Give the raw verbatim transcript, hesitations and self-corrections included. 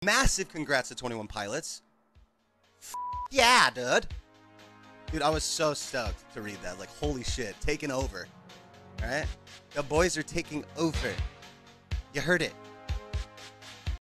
Massive congrats to twenty-one Pilots. F yeah, dude. Dude, I was so stoked to read that. Like, holy shit, taking over. All right? The boys are taking over. You heard it.